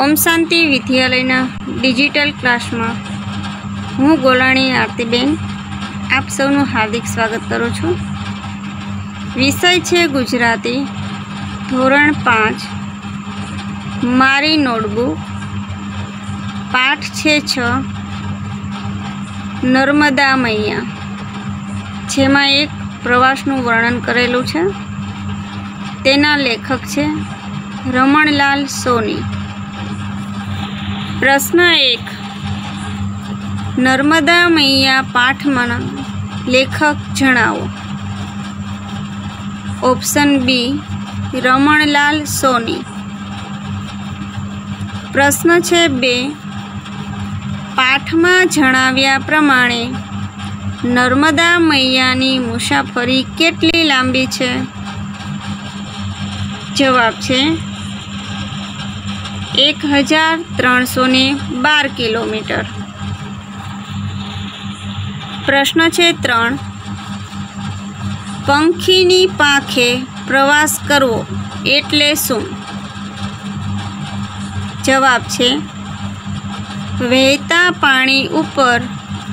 Om Shanti विद्यालयना digital class में हूँ गोलाणी आरतीबेन आप सौનું हार्दिक स्वागत करूँ छूँ। विषय है गुजराती धोरण 5 मारी नोटबुक पाठ है 6 नर्मदा मैया जेमां एक प्रवासનું वर्णन करेलू है। तेना लेखक है रमणलाल सोनी। प्रश्न 1 नर्मदा मैया पाठ में लेखक जणावो। Option B Ramanlal Soni. प्रश्न 2 पाठ में जणाव्या प्रमाणे नर्मदा मैयानी मुसाफरी केटली लांबी छे? जवाब है 1312 किलोमीटर। प्रश्न 3 पंखीनी पाखे प्रवास करवो एटले शुं? जवाब है वहेता पाणी उपर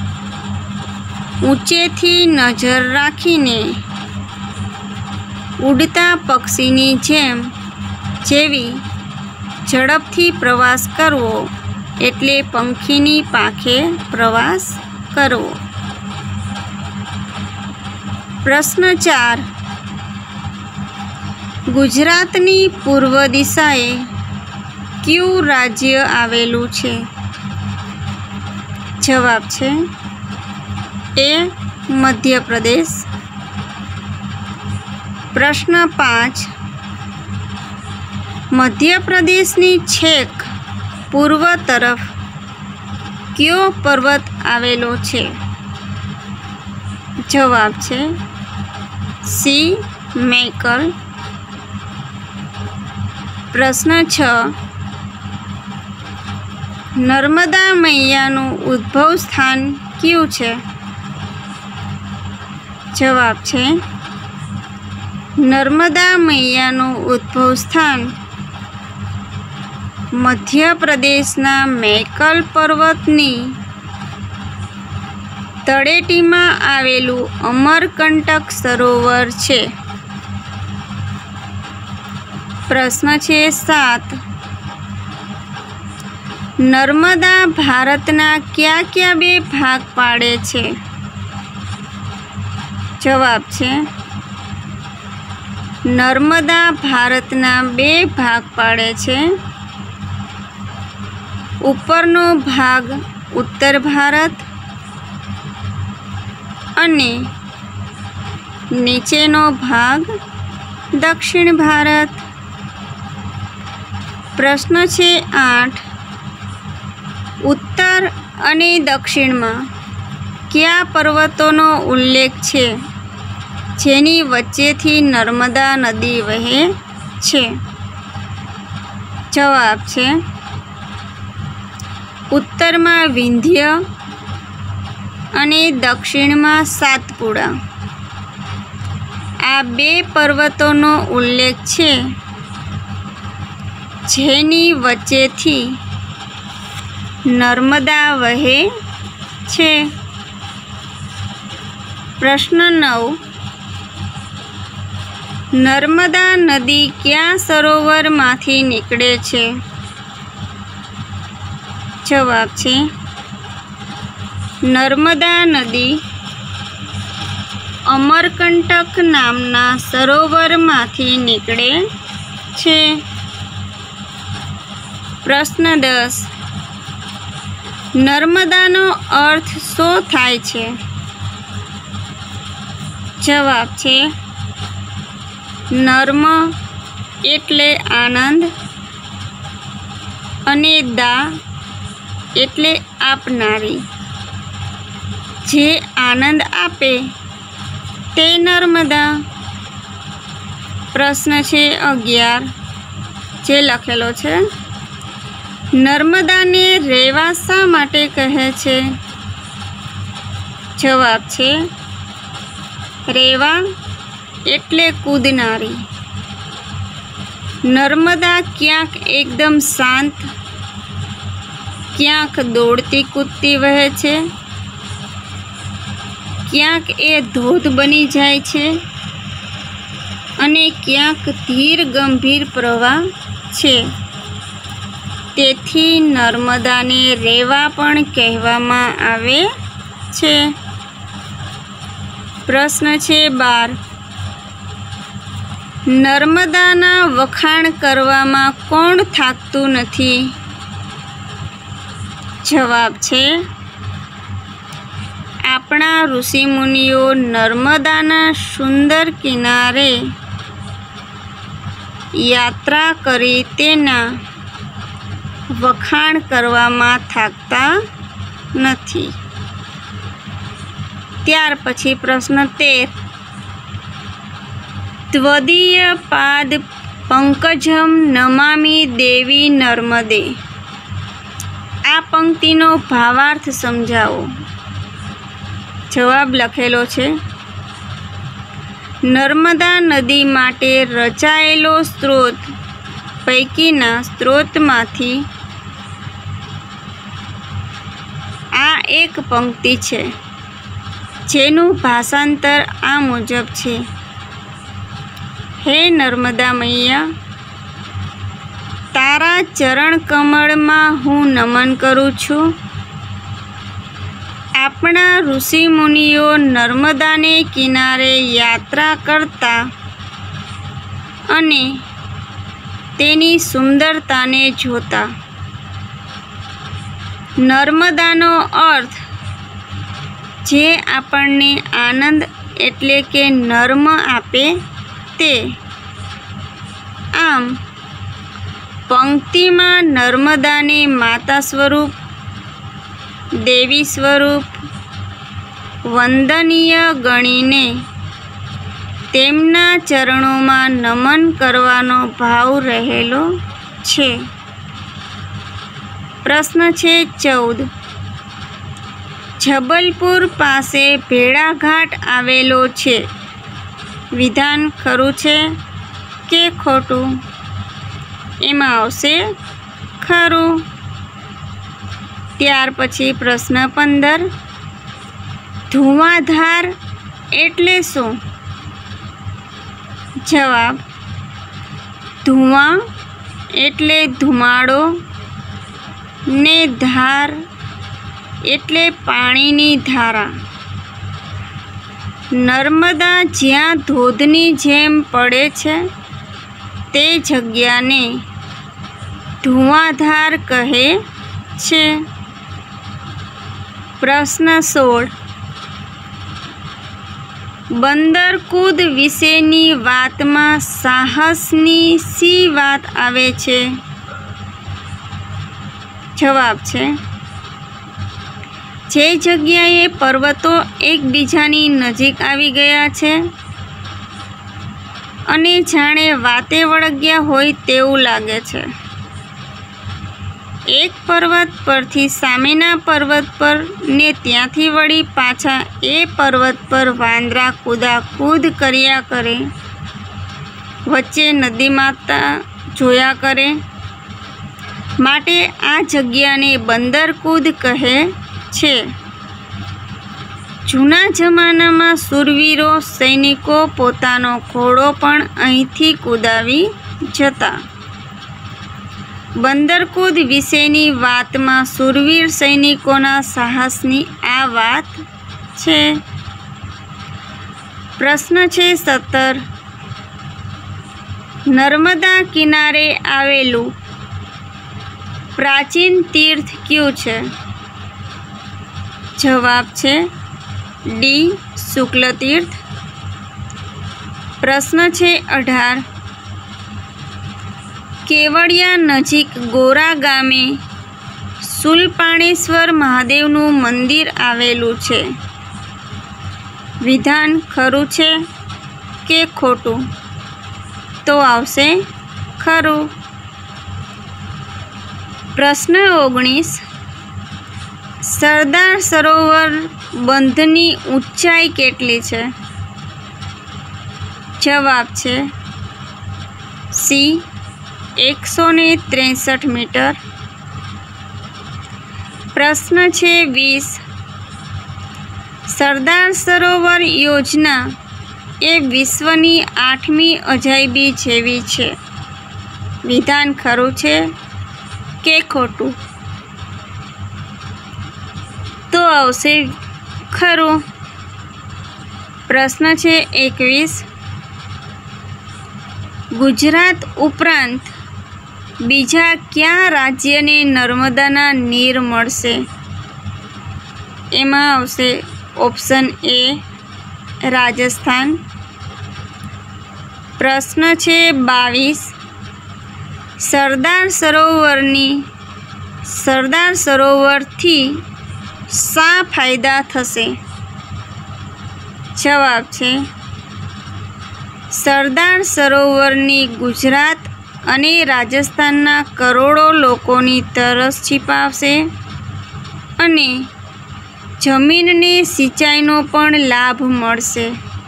ऊंचेथी नजर राखीने उड़ता पक्षीनी जेवी झड़पथी प्रवास करवो एटले पंखीनी पाखे प्रवास करवो। प्रश्न 4 गुजरातनी पूर्व दिशाए क्यू राज्य आवेलू छे? जवाब है ए मध्य प्रदेश। प्रश्न 5 मध्य प्रदेशनी छेक पूर्व तरफ क्यो पर्वत आवेलो छे? जवाब है सी मैकल। प्रश्न 6 नर्मदा मैयानु उद्भव स्थान क्यू छे? जवाब है नर्मदा मैयानु उद्भव स्थान मध्य प्रदेशना मैकल पर्वतनी तळेटीमां आवेलू अमरकंटक सरोवर छे। प्रश्न 7 नर्मदा भारतना क्या क्या बे भाग पाड़े छे? जवाब है नर्मदा भारतना 2 भाग पाड़े छे। उपरनो भाग उत्तर भारत अने नीचेनो भाग दक्षिण भारत। प्रश्न 8 उत्तर अने दक्षिण में क्या पर्वतोनो उल्लेख छे जेनी वच्चेथी नर्मदा नदी वहे छे? जवाब है उत्तर में विंध्य अने दक्षिण में सातपुड़ा। आ 2 पर्वतोनो उल्लेख छे जेनी वच्चेथी नर्मदा वहे छे। प्रश्न 9 नर्मदा नदी क्या सरोवर मांथी निकळे छे? जवाब है नर्मदा नदी अमरकंटक नामना सरोवर मांथी निकळे छे। प्रश्न 10 नर्मदानो अर्थ शो थाय छे? जवाब है नर्म एटले आनंद अने दा एटले आपनारी। जे आनंद आपे ते नर्मदा। प्रश्न 11 जे लखेलो छे नर्मदा ने रेवा शा माटे कहे छे? जवाब है रेवा एटले कूदनारी। नर्मदा क्यांक एकदम शांत ક્યાંક દોડતી કૂદતી વહે છે, ક્યાંક એ ધોધ બની જાય છે અને ક્યાંક ધીર ગંભીર પ્રવાહ છે. તેથી નર્મદાને રેવા પણ કહેવામાં આવે છે. પ્રશ્ન છે 12. નર્મદાના વખાણ કરવામાં કોણ થાકતું નથી? જવાબ છે આપણા ઋષિમુનિઓ નર્મદાના સુંદર કિનારે યાત્રા કરી તેના વખાણ કરવામાં થાકતા નથી. ત્યાર પછી પ્રશ્ન 13. ત્વદીય પાદ પંકજમ નમામિ દેવી નર્મદે. આ પંક્તિનો ભાવાર્થ સમજાવો. જવાબ લખેલો છે નર્મદા નદી માટે રચાયેલો સ્ત્રોત પૈકીના સ્ત્રોતમાંથી આ એક પંક્તિ છે, જેનું ભાષાંતર આ મુજબ છે. હે નર્મદા મૈયા, તારા ચરણ કમળમાં હું નમન કરું છું. આપણા ઋષિમુનિઓ નર્મદાને કિનારે યાત્રા કરતા અને તેની સુંદરતાને જોતા. નર્મદાનો અર્થ જે આપણને આનંદ એટલે કે નર્મ આપે તે. આમ પંક્તિમાં નર્મદાને માતા સ્વરૂપ, દેવી સ્વરૂપ, વંદનીય ગણીને તેમના ચરણોમાં નમન કરવાનો ભાવ રહેલો છે. પ્રશ્ન છે 14. જબલપુર પાસે ભેડાઘાટ આવેલો છે. વિધાન ખરું છે કે ખોટું? એમાં આવશે ખરું. ત્યાર પછી પ્રશ્ન 15. ધુવાધાર એટલે શું? જવાબ ધુવા એટલે ધુમાડો ને ધાર એટલે પાણીની ધારા. નર્મદા જ્યાં ધોધની જેમ પડે છે તે જગ્યાને ધુવાધાર કહે છે. પ્રશ્ન 16. બંદરકૂદ વિશેની વાતમાં સાહસની શી વાત આવે છે? જવાબ છે જે જગ્યાએ પર્વતો એકબીજાની નજીક આવી ગયા છે અને જાણે વાતે વળગ્યા હોય તેવું લાગે છે. એક પર્વત પરથી સામેના પર્વત પર ને ત્યાંથી વળી પાછા એ પર્વત પર વાંદરા કૂદાકૂદ કર્યા કરે, વચ્ચે નદી માતા જોયા કરે. માટે આ જગ્યાને બંદરકૂદ કહે છે. જૂના જમાનામાં શૂરવીરો સૈનિકો પોતાનો ઘોડો પણ અહીંથી કૂદાવી જતા. બંદરકૂદ વિશેની વાતમાં શૂરવીર સૈનિકોના સાહસની આ વાત છે. પ્રશ્ન છે 17. નર્મદા કિનારે આવેલું પ્રાચીન તીર્થ કયું છે? જવાબ છે ડી. શુક્લ તીર્થ. પ્રશ્ન છે 18. કેવડિયા નજીક ગોરા ગામે શૂલપાણેશ્વર મહાદેવનું મંદિર આવેલું છે. વિધાન ખરું છે કે ખોટું? તો આવશે ખરું. પ્રશ્ન 19. સરદાર સરોવર બંધની ઊંચાઈ કેટલી છે? જવાબ છે સી. 163 મીટર. પ્રશ્ન છે 20. સરદાર સરોવર યોજના એ વિશ્વની 8મી અજાયબી જેવી છે. વિધાન ખરું છે કે ખોટું? તો આવશે ખરું. પ્રશ્ન છે 21. ગુજરાત ઉપરાંત બીજા કયા રાજ્યને નર્મદાના નીર મળશે? એમાં આવશે ઓપ્શન એ રાજસ્થાન. પ્રશ્ન છે 22. સરદાર સરોવરથી શા ફાયદા થશે? જવાબ છે સરદાર સરોવરની ગુજરાત અને રાજસ્થાનના કરોડો લોકોની તરસ છીપાવશે અને જમીનને સિંચાઈનો પણ લાભ મળશે.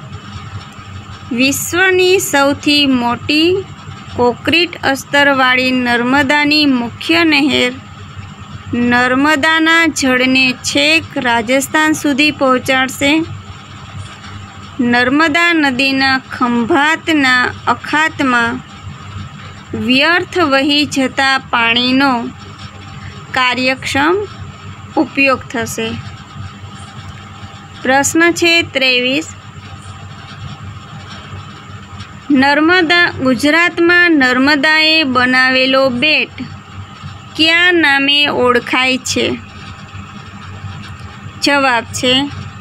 વિશ્વની સૌથી મોટી કોંક્રીટ અસ્તરવાળી નર્મદાની મુખ્ય નહેર નર્મદાના જળને છેક રાજસ્થાન સુધી પહોંચાડશે. નર્મદા નદીના ખંભાતના અખાતમાં વ્યર્થ વહી જતા પાણીનો કાર્યક્ષમ ઉપયોગ થશે. પ્રશ્ન છે 23. ગુજરાતમાં નર્મદાએ બનાવેલો બેટ કયા નામે ઓળખાય છે? જવાબ છે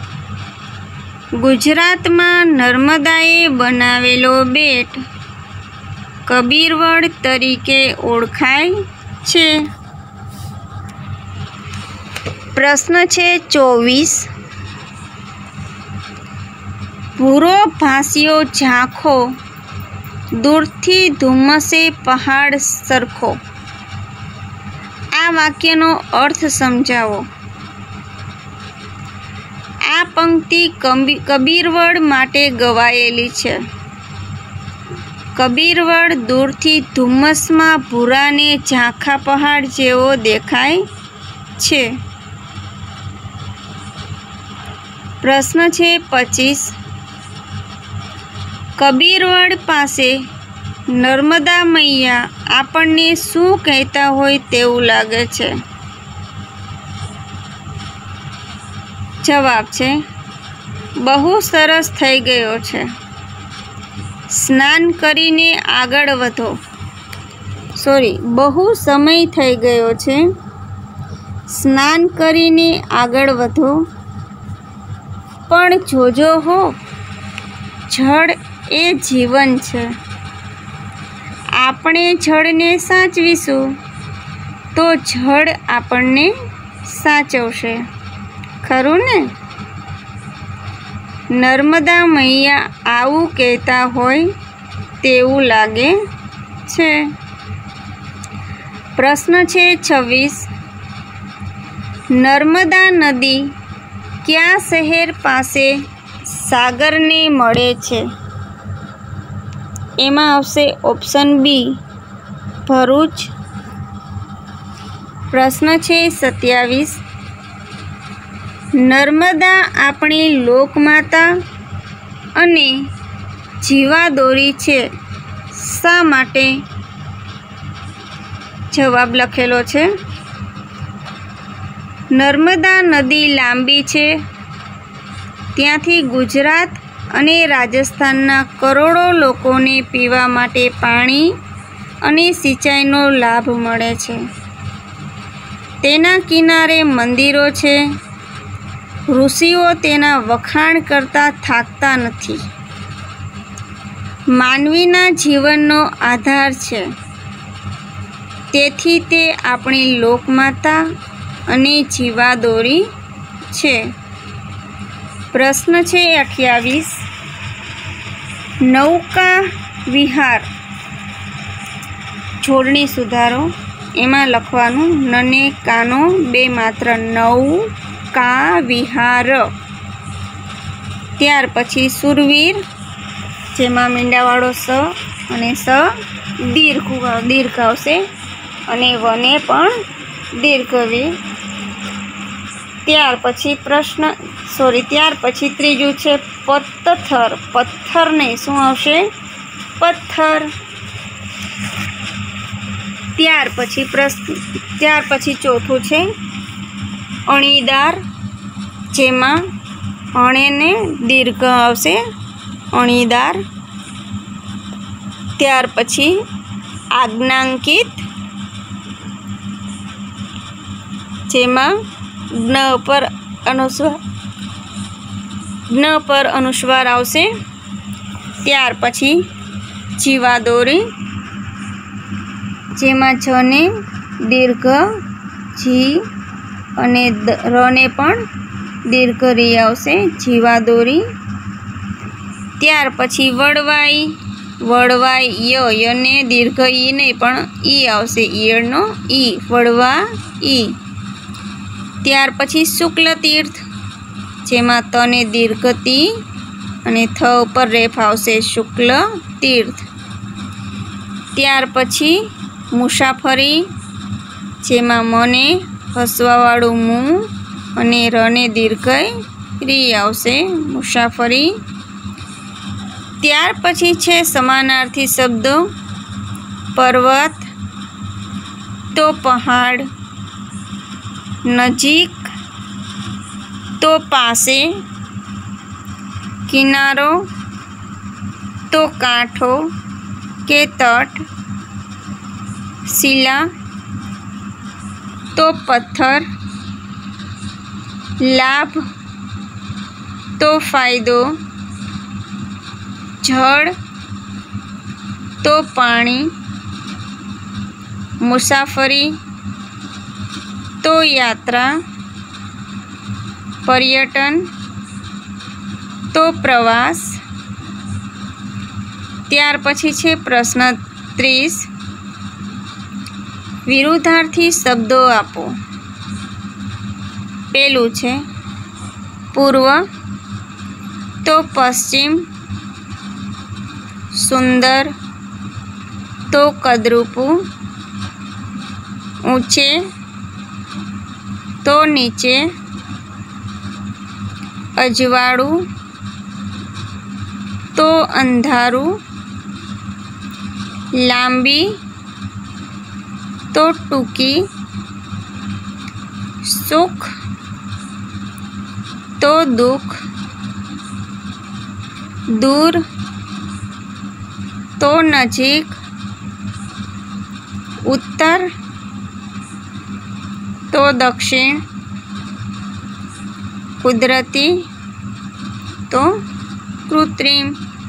ગુજરાતમાં નર્મદાએ બનાવેલો બેટ કબીરવડ તરીકે ઓળખાય છે. પ્રશ્ન છે 24. ભૂરો ભાસ્યો ઝાંખો દૂરથી ધુમ્મસે પહાડ સરખો. આ વાક્યનો અર્થ સમજાવો. આ પંક્તિ કબીરવડ માટે ગવાયેલી છે. કબીરવડ દૂરથી ધુમ્મસમાં ભૂરાને ઝાંખા પહાડ જેવો દેખાય છે. પ્રશ્ન છે 25. કબીરવડ પાસે નર્મદા મૈયા આપણને શું કહેતા હોય તેવું લાગે છે? જવાબ છે બહુ સરસ થઈ ગયો છે. સ્નાન કરીને આગળ વધો. બહુ સમય થઈ ગયો છે. સ્નાન કરીને આગળ વધો. પણ જોજો હો, જળ એ જીવન છે. આપણે જળને સાચવીશું તો જળ આપણને સાચવશે. ખરું ને? નર્મદા મૈયા આવું કહેતા હોય તેવું લાગે છે. પ્રશ્ન છે 26. નર્મદા નદી કયા શહેર પાસે સાગરને મળે છે? એમાં આવશે ઓપ્શન બી ભરૂચ. પ્રશ્ન છે 27. નર્મદા આપણી લોકમાતા અને જીવાદોરી છે. શા માટે? જવાબ લખેલો છે નર્મદા નદી લાંબી છે. ત્યાંથી ગુજરાત અને રાજસ્થાનના કરોડો લોકોને પીવા માટે પાણી અને સિંચાઈનો લાભ મળે છે. તેના કિનારે મંદિરો છે. ઋષિઓ તેના વખાણ કરતા થાકતા નથી. માનવીના જીવનનો આધાર છે. તેથી તે આપણી લોકમાતા અને જીવાદોરી છે. પ્રશ્ન છે 28. નૌકા વિહાર જોડણી સુધારો. એમાં લખવાનું નને કાનો બે માત્ર નૌકા વિહાર. ત્યાર પછી સુરવીર જેમાં મીંડાવાળો સ અને સ દીર્ઘ આવશે અને વને પણ દીર્ઘ વી. ત્યાર પછી ત્રીજું છે પત્થર. પથ્થર નહીં, શું આવશે? પથ્થર. ત્યાર પછી ચોથું છે અણીદાર, જેમાં અણેને દીર્ઘ આવશે, અણીદાર. ત્યાર પછી આજ્ઞાંકિત, જેમાં જ્ઞ પર અનુસ્વાર આવશે. ત્યાર પછી જીવાદોરી, જેમાં જને દીર્ઘ જી અને રને પણ દીર્ઘ રી આવશે, જીવાદોરી. ત્યાર પછી વળવાઈ, યને દીર્ઘ ઈ નહીં પણ ઈ આવશે, ઈયળનો ઈ, વળવા ઈ. ત્યાર પછી શુક્લ તીર્થ, જેમાં તને દીર્ઘ તી અને થ ઉપર રેફ આવશે, શુક્લ તીર્થ. ત્યાર પછી મુસાફરી, જેમાં મને હસવાવાળું મું અને રને દીર્ઘ રી આવશે, મુસાફરી. ત્યાર પછી છે સમાનાર્થી શબ્દો. પર્વત તો પહાડ, નજીક તો પાસે, કિનારો તો કાંઠો કે તટ, શિલા તો પથ્થર, લાભ તો ફાયદો, જળ તો પાણી, મુસાફરી તો યાત્રા, પર્યટન તો પ્રવાસ. ત્યાર પછી છે પ્રશ્ન 30. વિરુદ્ધાર્થી શબ્દો આપો. પેલું છે પૂર્વ તો પશ્ચિમ, સુંદર તો કદરૂપું, ઊંચે તો નીચે, અજવાળું તો અંધારું, લાંબી તો ટૂંકી, સુખ તો દુઃખ, દૂર તો નજીક, ઉત્તર તો દક્ષિણ, કુદરતી તો કૃત્રિમ.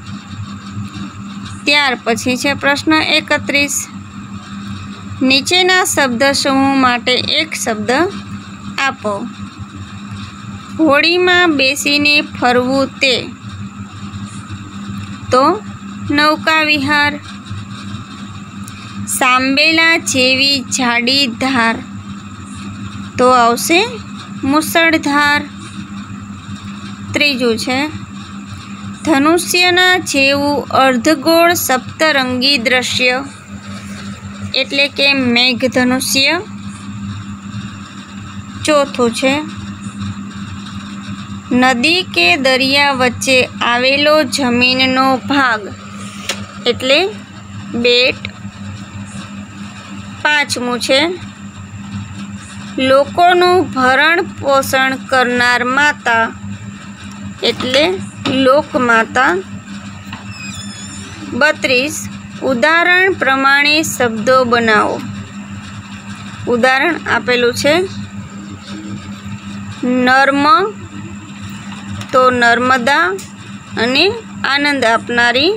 ત્યાર પછી છે પ્રશ્ન 31. નીચેના શબ્દ સમૂહ માટે એક શબ્દ આપો. હોડીમાં બેસીને ફરવું તે તો નૌકા વિહાર. સાંબેલા જેવી જાડી ધાર તો આવશે મુસળધાર. ત્રીજું છે ધનુષ્યના જેવું અર્ધગોળ સપ્તરંગી દ્રશ્ય એટલે કે મેઘધનુષ્ય. ચોથું છે નદી કે દરિયા વચ્ચે આવેલો જમીનનો ભાગ એટલે બેટ. પાંચમું છે લોકોનું ભરણ પોષણ કરનાર માતા એટલે લોકમાતા. 32 ઉદાહરણ પ્રમાણે શબ્દો બનાવો. ઉદાહરણ આપેલું છે નર્મ તો નર્મદા અને આનંદ આપનારી,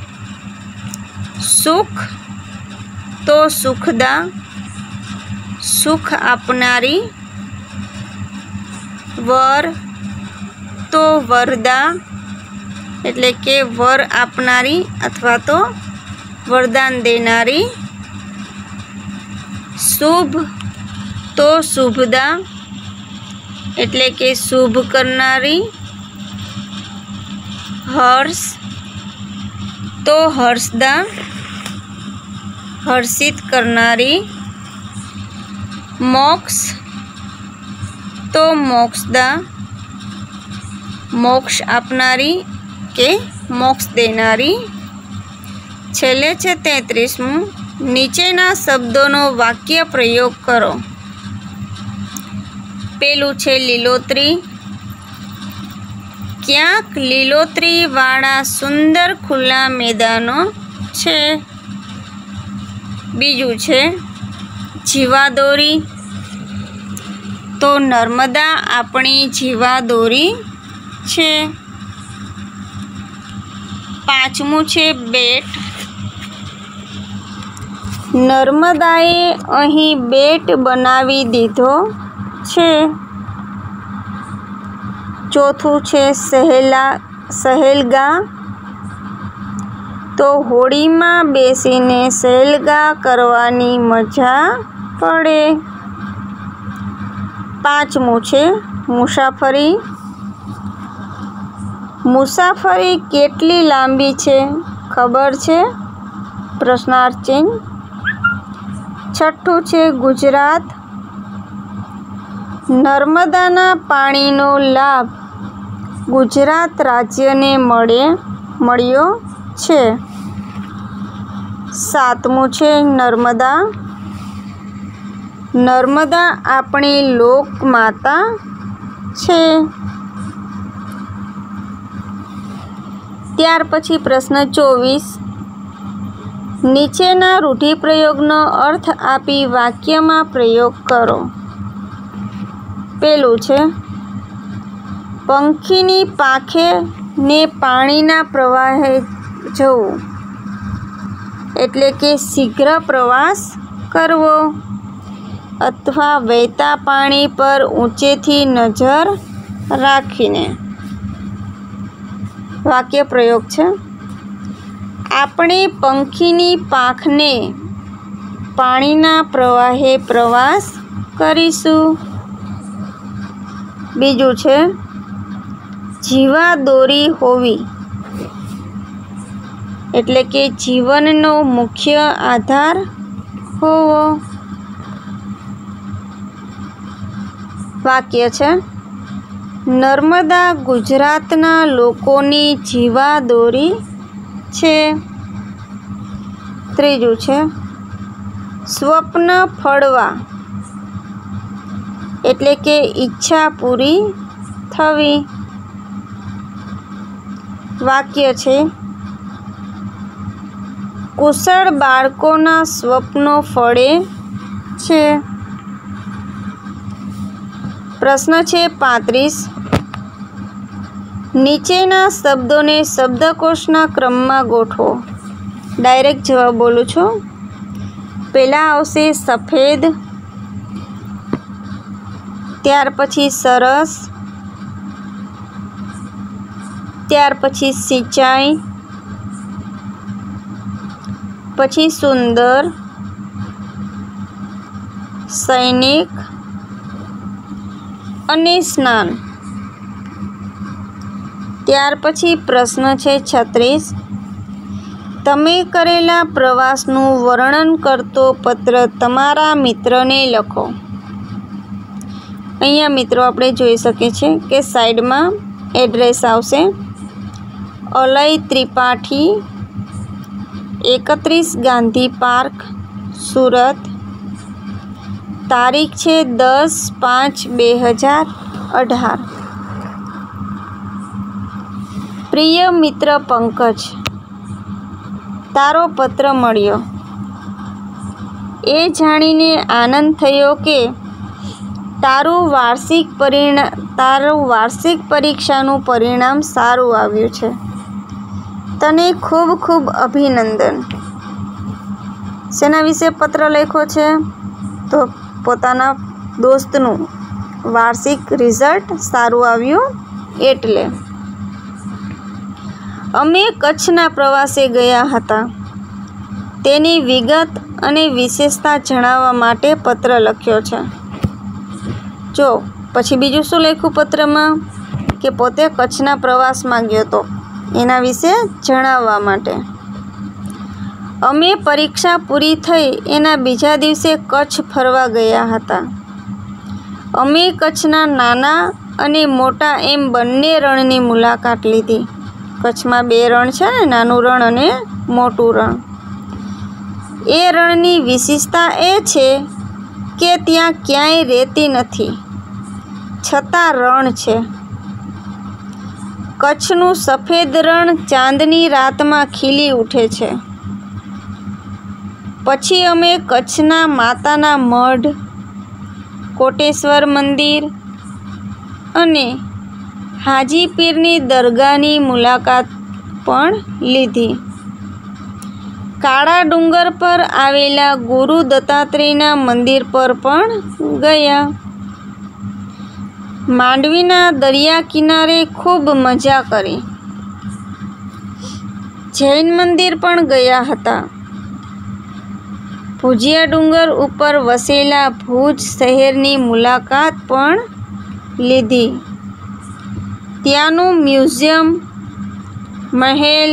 સુખ તો સુખદા સુખ આપનારી, વર તો વરદા એટલે કે વર આપનારી અથવા તો વરદાન દેનારી, શુભ તો શુભદા એટલે કે શુભ કરનારી, હર્ષ તો હર્ષદા હર્ષિત કરનારી, મોક્ષ તો તો મોક્ષદા, મોક્ષ આપનારી કે મોક્ષ દેનારી. છેલ્લે છે 33મું, નીચેના શબ્દોનો વાક્ય પ્રયોગ કરો. પેલું છે લીલોતરી. ક્યાંક લીલોતરીવાળા સુંદર ખુલ્લા મેદાનો છે. બીજું છે જીવાદોરી. તો નર્મદા આપણી જીવાદોરી છે. પાંચમું છે બેટ. નર્મદાએ અહીં બેટ બનાવી દીધો છે. ચોથું છે સહેલગા. તો હોળીમાં બેસીને સહેલગા કરવાની મજા પડે. પાંચમું છે મુસાફરી. મુસાફરી કેટલી લાંબી છે ખબર છે? પ્રશ્નાર્થ ચિહ્ન. છઠ્ઠું છે ગુજરાત. નર્મદાના પાણીનો લાભ ગુજરાત રાજ્યને મળ્યો છે. સાતમું છે નર્મદા. નર્મદા આપણી લોકમાતા છે. ત્યાર પછી પ્રશ્ન 24. નીચેના રૂઢિપ્રયોગનો અર્થ આપી વાક્યમાં પ્રયોગ કરો. પેલું છે પંખીની પાંખે ને પાણીના પ્રવાહે જવું, એટલે કે શીઘ્ર પ્રવાસ કરવો અથવા વહેતા પાણી પર ઊંચેથી નજર રાખીને. વાક્ય પ્રયોગ છે આપણે પંખીની પાંખને પાણીના પ્રવાહે પ્રવાસ કરીશું. બીજું છે જીવાદોરી હોવી, એટલે કે જીવનનો મુખ્ય આધાર હોવો. વાક્ય છે નર્મદા ગુજરાતના લોકોની જીવાદોરી છે. ત્રીજું છે સ્વપ્ન ફળવા, એટલે કે ઈચ્છા પૂરી થવી. વાક્ય છે કુશળ બાળકોના સ્વપ્નો ફળે છે. પ્રશ્ન છે 35. નીચેના શબ્દોને શબ્દકોશના ક્રમમાં ગોઠવો. ડાયરેક્ટ જવાબ બોલું છું. પહેલાં આવશે સફેદ, ત્યાર પછી સરસ, ત્યાર પછી સિંચાઈ, પછી સુંદર, સૈનિક અને સ્નાન. ત્યાર પછી પ્રશ્ન છે 36. તમે કરેલા પ્રવાસનું વર્ણન કરતો પત્ર તમારા મિત્રને લખો. અહીંયા મિત્રો આપણે જોઈ શકીએ છીએ કે સાઈડમાં એડ્રેસ આવશે. અલય ત્રિપાઠી, 31 ગાંધી પાર્ક, સુરત. તારીખ છે 10/5/2018. પ્રિય મિત્ર પંકજ, તારો પત્ર મળ્યો. એ જાણીને આનંદ થયો કે તારું વાર્ષિક પરીક્ષાનું પરિણામ સારું આવ્યું છે. તને ખૂબ ખૂબ અભિનંદન. શેના વિશે પત્ર લખ્યો છે? તો પોતાના દોસ્તનું વાર્ષિક રિઝલ્ટ સારું આવ્યું એટલે. અમે કચ્છના પ્રવાસે ગયા હતા. તેની વિગત અને વિશેષતા જણાવવા માટે પત્ર લખ્યો છે. જો પછી બીજું શું લખ્યું પત્રમાં કે પોતે કચ્છના પ્રવાસમાં ગયો હતો, એના વિશે જણાવવા માટે. અમે પરીક્ષા પૂરી થઈ એના બીજા દિવસે કચ્છ ફરવા ગયા હતા. અમે કચ્છના નાના અને મોટા એમ બંને રણની મુલાકાત લીધી. કચ્છમાં 2 રણ છે ને, નાનું રણ અને મોટું રણ. એ રણની વિશેષતા એ છે કે ત્યાં ક્યાંય રેતી નથી, છતાં રણ છે. કચ્છનું સફેદ રણ ચાંદની રાતમાં ખીલી ઉઠે છે. પછી અમે કચ્છના માતાના મઢ, કોટેશ્વર મંદિર અને હાજી પીરની દરગાહની મુલાકાત પણ લીધી. કાળા ડુંગર પર આવેલા ગુરુ દત્તાત્રેયના મંદિર પર પણ ગયા. માંડવીના દરિયા કિનારે ખૂબ મજા કરી. જૈન મંદિર પણ ગયા હતા. ભુજિયા ડુંગર ઉપર વસેલા ભુજ શહેરની મુલાકાત પણ લીધી. ત્યાંનું મ્યુઝિયમ, મહેલ,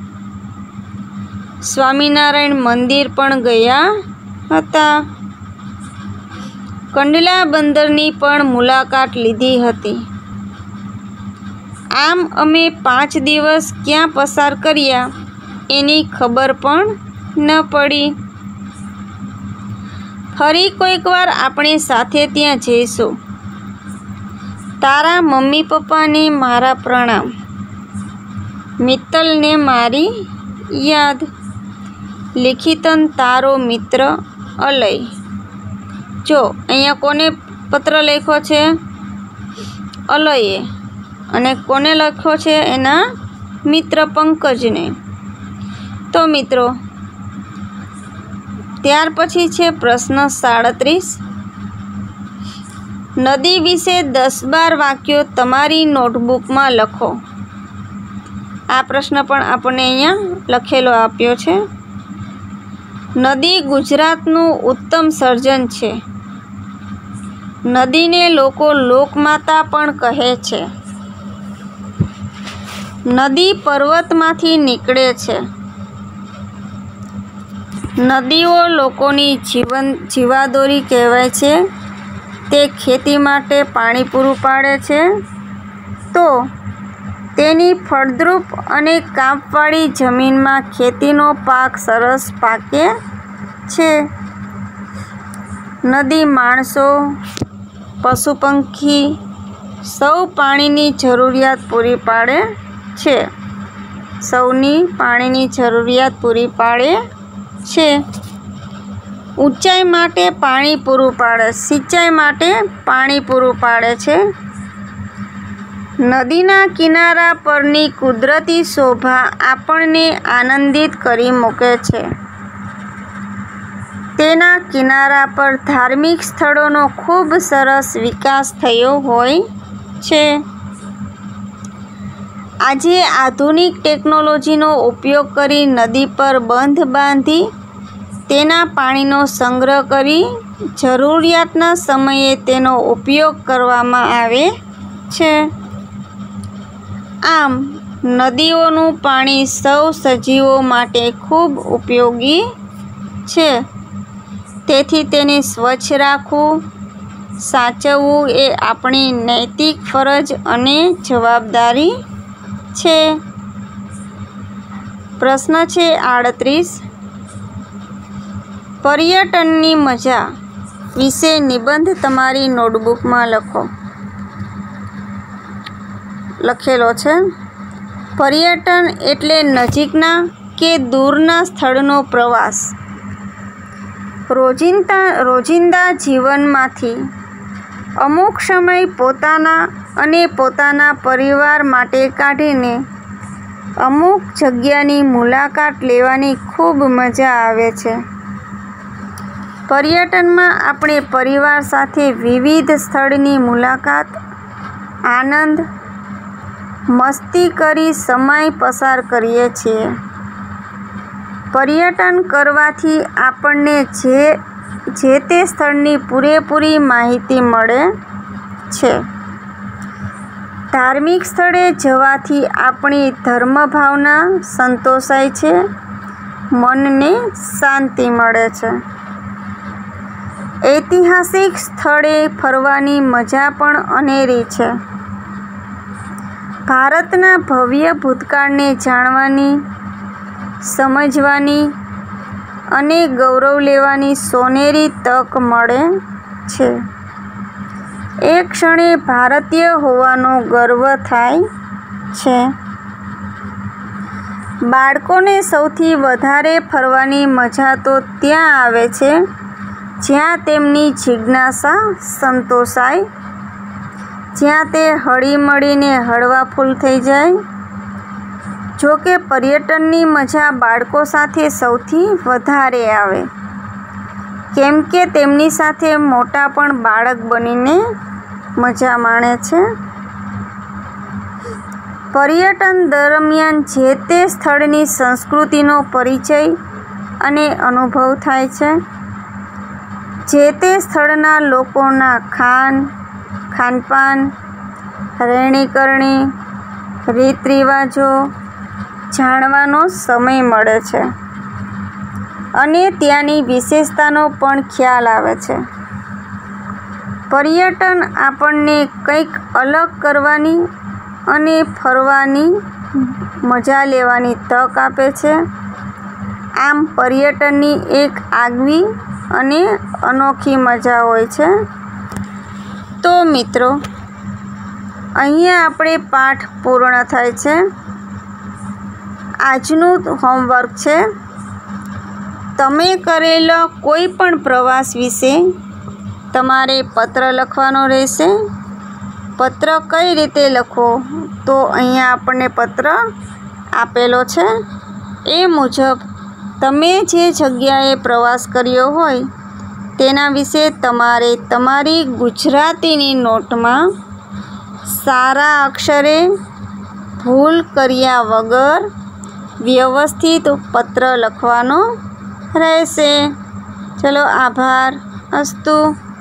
સ્વામિનારાયણ મંદિર પણ ગયા હતા. કંડલા બંદરની પણ મુલાકાત લીધી હતી. આમ અમે 5 દિવસ ક્યાં પસાર કર્યા એની ખબર પણ ન પડી. ફરી કોઈક વાર આપણે સાથે ત્યાં જઈશું. તારા મમ્મી પપ્પાને મારા પ્રણામ. મિત્તલને મારી યાદ. લિખિતન તારો મિત્ર અલય. જો અહીંયા કોને પત્ર લખ્યો છે? અલયે. અને કોને લખ્યો છે? એના મિત્ર પંકજને. તો મિત્રો, ત્યાર પછી છે પ્રશ્ન 37. નદી વિશે 10-12 વાક્યો તમારી નોટબુકમાં લખો. આ પ્રશ્ન પણ આપણને અહીંયા લખેલો આપ્યો છે. નદી ગુજરાતનું ઉત્તમ સર્જન છે. નદીને લોકો લોકમાતા પણ કહે છે. નદી પર્વતમાંથી નીકળે છે. નદીઓ લોકોની જીવાદોરી કહેવાય છે. તે ખેતી માટે પાણી પૂરું પાડે છે, તો તેની ફળદ્રુપ અને કાંપવાળી જમીનમાં ખેતીનો પાક સરસ પાકે છે. નદી માણસો, પશુ પંખી સૌ પાણીની જરૂરિયાત પૂરી પાડે છે. સૌની પાણીની જરૂરિયાત પૂરી પાડે છે. ઊંચાઈ માટે પાણી પૂરું પાડે, સિંચાઈ માટે પાણી પૂરું પાડે છે. નદીના કિનારા પરની કુદરતી શોભા આપણને આનંદિત કરી મૂકે છે. તેના કિનારા પર ધાર્મિક સ્થળોનો ખૂબ સરસ વિકાસ થયો હોય છે. આજે આધુનિક ટેકનોલોજીનો ઉપયોગ કરી નદી પર બંધ બાંધી તેના પાણીનો સંગ્રહ કરી જરૂરિયાતના સમયે તેનો ઉપયોગ કરવામાં આવે છે. આમ નદીઓનું પાણી સૌ સજીવો માટે ખૂબ ઉપયોગી છે. તેથી તેને સ્વચ્છ રાખવું, સાચવવું એ આપણી નૈતિક ફરજ અને જવાબદારી છે. પ્રશ્ન છે 38. પર્યટનની મજા વિશે નિબંધ તમારી નોટબુકમાં લખો. લખેલો છે. પર્યટન એટલે નજીકના કે દૂરના સ્થળનો પ્રવાસ. રોજિંદા જીવનમાંથી અમુક સમય પોતાના અને પોતાના પરિવાર માટે કાઢીને અમુક જગ્યાની મુલાકાત લેવાની ખૂબ મજા આવે છે. પર્યટનમાં આપણે પરિવાર સાથે વિવિધ સ્થળની મુલાકાત, આનંદ, મસ્તી કરી સમય પસાર કરીએ છીએ. પર્યટન કરવાથી આપણને જે તે સ્થળની પૂરેપૂરી માહિતી મળે છે. ધાર્મિક સ્થળે જવાથી આપણી ધર્મભાવના સંતોષાય છે, મનને શાંતિ મળે છે. ઐતિહાસિક સ્થળે ફરવાની મજા પણ અનેરી છે. ભારતના ભવ્ય ભૂતકાળને જાણવાની, સમજવાની અને ગૌરવ લેવાની સોનેરી તક મળે છે. એ ક્ષણે ભારતીય હોવાનો ગર્વ થાય છે. બાળકોને સૌથી વધારે ફરવાની મજા તો ત્યાં આવે છે જ્યાં તેમની જિજ્ઞાસા સંતોષાય, જ્યાં તે હળીમળીને હળવાફૂલ થઈ જાય. જો કે પર્યટનની મજા બાળકો સાથે સૌથી વધારે આવે, કેમ કે તેમની સાથે મોટા પણ બાળક બનીને મજા માણે છે. પર્યટન દરમિયાન જે તે સ્થળની સંસ્કૃતિનો પરિચય અને અનુભવ થાય છે. જે તે સ્થળના લોકોના ખાનપાન, રહેણીકરણી, રીત રિવાજો જાણવાનો સમય મળે છે અને ત્યાંની વિશેષતાનો પણ ખ્યાલ આવે છે. પર્યટન આપણને કંઈક અલગ કરવાની અને ફરવાની મજા લેવાની તક આપે છે. આમ પર્યટનની એક આગવી અને અનોખી મજા હોય છે. તો મિત્રો, અહીંયા આપણે પાઠ પૂર્ણ થાય છે. આજનું હોમવર્ક છે, તમે કરેલો કોઈ પણ પ્રવાસ વિશે તમારે પત્ર લખવાનો રહેશે. પત્ર કઈ રીતે લખવો? તો અહીંયા આપણને પત્ર આપેલો છે. એ મુજબ તમે જે જગ્યાએ પ્રવાસ કર્યો હોય તેના વિશે તમારે તમારી ગુજરાતીની નોટમાં સારા અક્ષરે, ભૂલ કર્યા વગર વ્યવસ્થિત પત્ર લખવાનો રહેશે. ચલો, આભાર. અસ્તુ.